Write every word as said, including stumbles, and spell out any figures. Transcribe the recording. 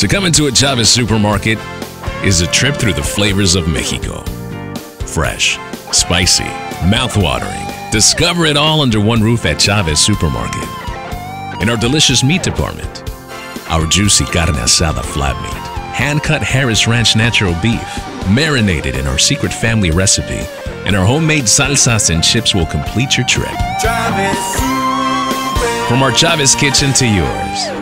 To come into a Chavez supermarket is a trip through the flavors of Mexico. Fresh, spicy, mouth-watering. Discover it all under one roof at Chavez Supermarket. In our delicious meat department, our juicy carne asada flat meat, hand-cut Harris Ranch natural beef, marinated in our secret family recipe, and our homemade salsas and chips will complete your trip. From our Chavez kitchen to yours.